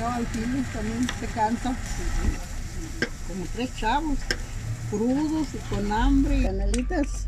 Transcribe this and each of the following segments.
acaba el filo, también se cansa. Como 3 chavos, crudos y con hambre. Canelitas.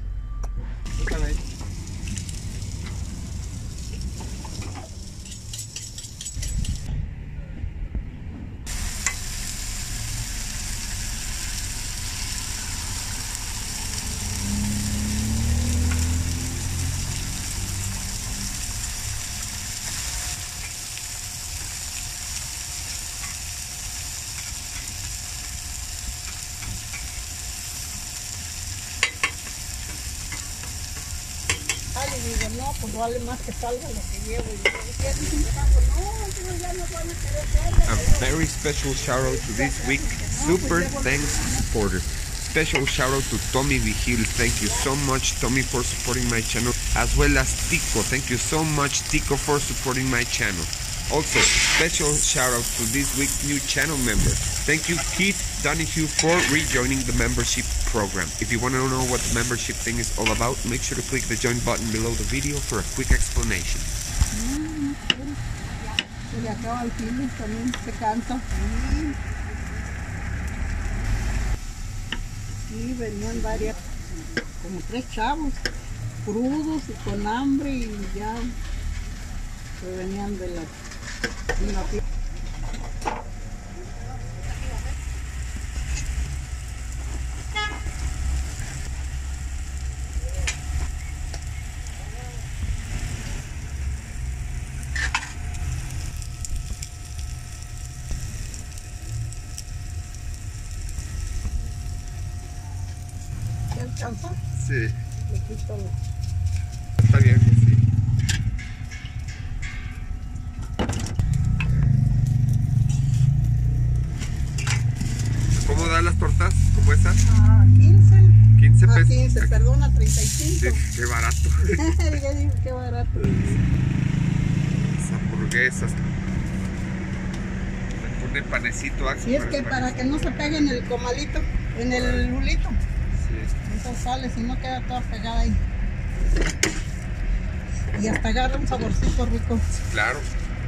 Y digo, no, pues vale más que salga lo que llevo. Y no, ya no van a querer verla. A very special shout out to this week super thanks supporter. Special shout out to Tommy Vigil. Thank you so much, Tommy, for supporting my channel, as well as Tico. Thank you so much, Tico, for supporting my channel. Also, special shout out to this week's new channel member. Thank you, Keith Donahue, for rejoining the membership program. If you want to know what the membership thing is all about, make sure to click the join button below the video for a quick explanation. Se le acaba el filo, también se cansa. Sí, venían varias, como 3 chavos, crudos y con hambre y ya se venían de la fiesta. ¿Te alcanza? Sí. Le quito Está bien, sí. ¿Cómo dan las tortas? ¿Cómo esas? a 15. 15 pesos. 15, perdón, a 35. Sí, qué barato. Ya digo, qué barato. Las hamburguesas. Le pone panecito. Sí, es que para que no se pegue en el comalito, en el lulito. Sí. Entonces sale, si no queda toda pegada ahí. Y hasta agarra un saborcito rico. Claro.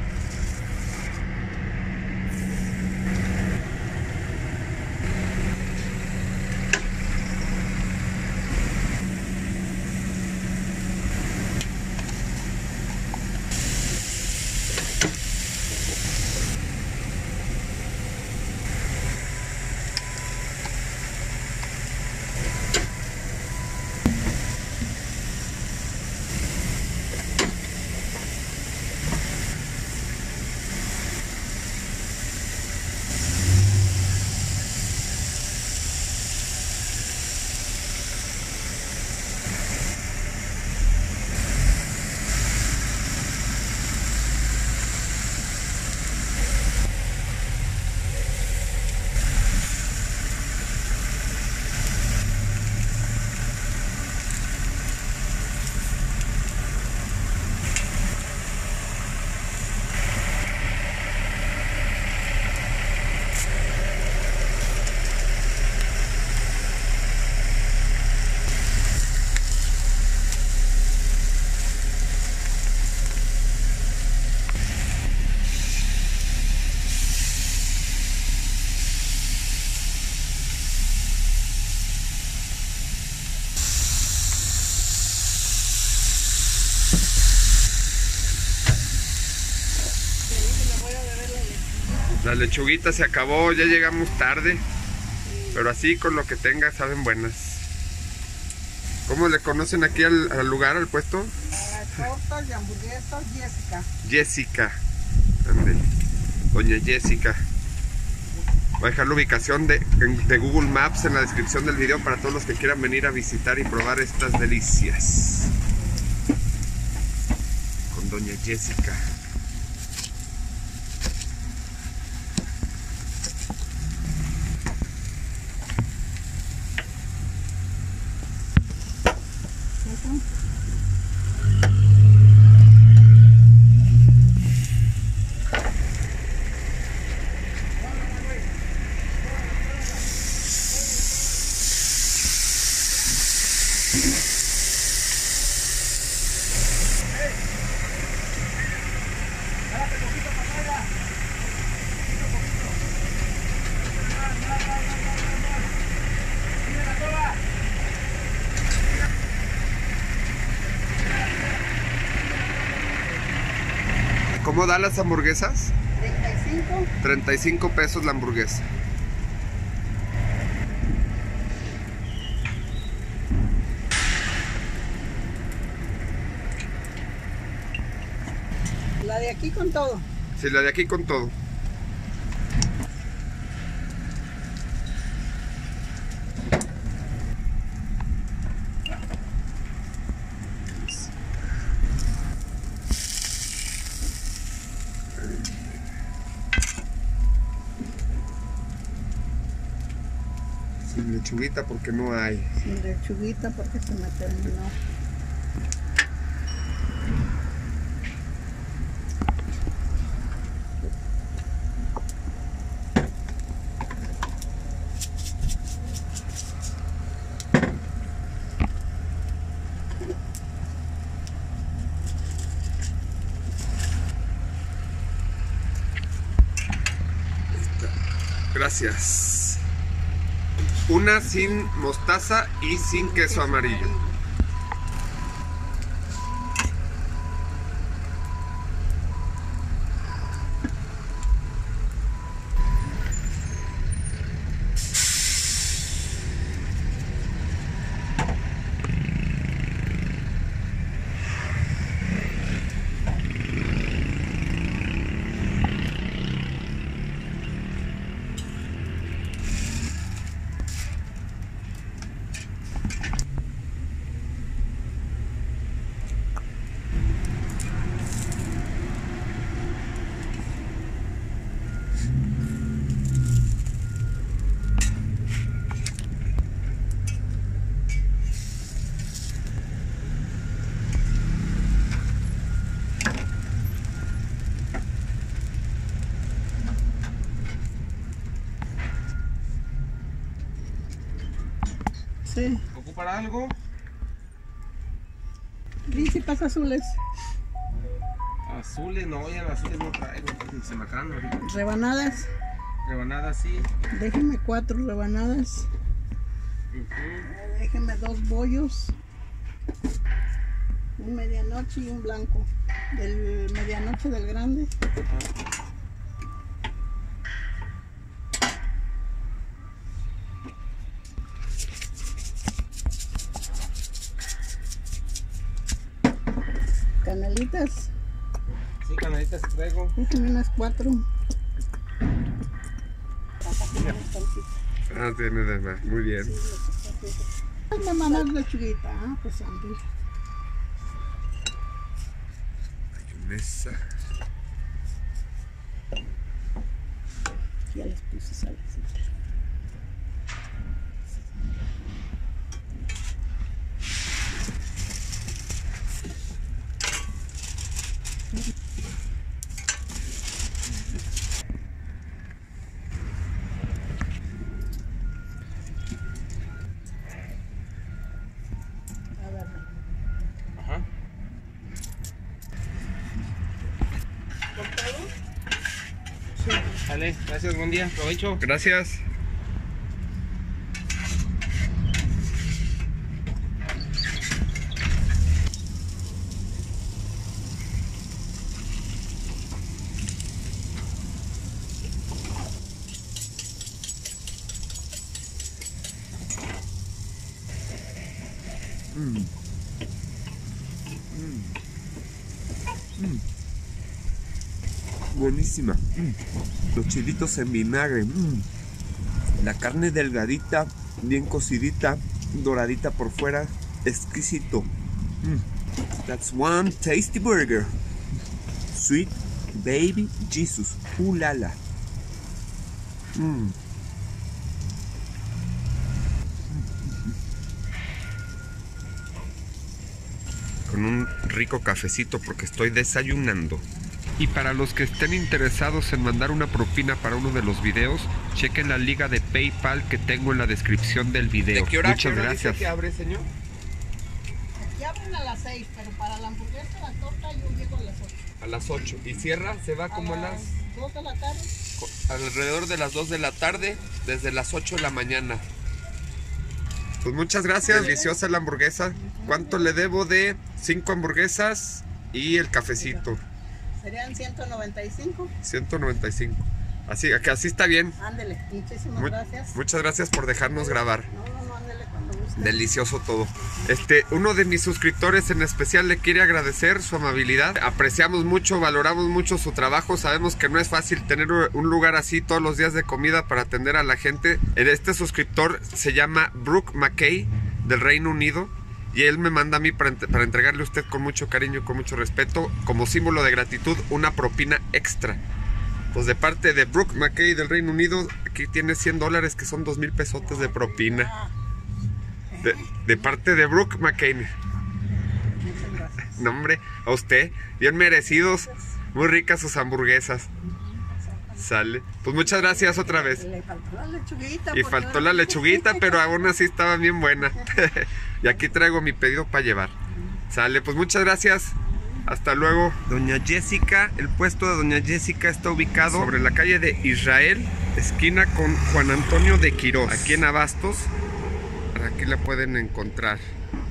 La lechuguita se acabó, ya llegamos tarde, pero así con lo que tenga saben buenas. ¿Cómo le conocen aquí al lugar, al puesto? Tortas y hamburguesas, Jessica. Jessica. Ande. Doña Jessica. Voy a dejar la ubicación de Google Maps en la descripción del video para todos los que quieran venir a visitar y probar estas delicias. Con Doña Jessica. ¿Cómo da las hamburguesas? 35. 35 pesos la hamburguesa. La de aquí con todo. Sí, la de aquí con todo. Sin lechuguita porque no hay. Sin lechuguita porque se me terminó. Gracias. Una sin mostaza y sin queso amarillo. Sí. ¿Ocupar algo? Príncipas azules. Azules, no, ya las azules no traigo, se me acaban ahorita. Rebanadas. Rebanadas sí. Déjeme 4 rebanadas. Déjeme 2 bollos. Un medianoche y un blanco. Del medianoche del grande. Canelitas. Sí, canaditas traigo. Déjeme unas 4. Ah, tiene de más, muy bien. Me mandas lechuguita, pues Andy. Mayonesa. Ya les puse salecita. Ajá. Vale, gracias, buen día, provecho. Gracias. Buenísima. Los chilitos en vinagre. La carne delgadita, bien cocidita, doradita por fuera. Exquisito. That's one tasty burger. Sweet baby Jesus. Lala. Con un rico cafecito porque estoy desayunando. Y para los que estén interesados en mandar una propina para uno de los videos, chequen la liga de PayPal que tengo en la descripción del video. ¿De qué hora? Muchas gracias. ¿Qué abre, señor? Aquí abren a las 6, pero para la hamburguesa, la torta, yo llego a las 8. A las 8. ¿Y cierra? ¿Se va como a las...? 2 de la tarde. Alrededor de las 2 de la tarde, desde las 8 de la mañana. Pues muchas gracias, deliciosa la hamburguesa. ¿Cuánto le debo de 5 hamburguesas y el cafecito? Serían 195. 195. Así, que así está bien. Ándele, muchísimas gracias. Muchas gracias por dejarnos grabar. No, ándele cuando guste. Delicioso todo. Uno de mis suscriptores en especial le quiere agradecer su amabilidad. Apreciamos mucho, valoramos mucho su trabajo. Sabemos que no es fácil tener un lugar así todos los días de comida para atender a la gente. Este suscriptor se llama Brooke McKay, del Reino Unido. Y él me manda a mí para entregarle a usted con mucho cariño y con mucho respeto, como símbolo de gratitud, una propina extra. Pues de parte de Brooke McKay del Reino Unido, aquí tiene $100, que son 2,000 pesotes de propina. De parte de Brooke McKay. Muchas gracias. No, hombre, a usted, bien merecidos, muy ricas sus hamburguesas. Sale. Pues muchas gracias otra vez. Le faltó la lechuguita. Y faltó la lechuguita, pero aún así estaba bien buena. Y aquí traigo mi pedido para llevar. Sale, pues muchas gracias. Hasta luego. Doña Jessica, el puesto de Doña Jessica está ubicado sobre la calle de Israel, esquina con Juan Antonio de Quirós, aquí en Abastos. Aquí la pueden encontrar.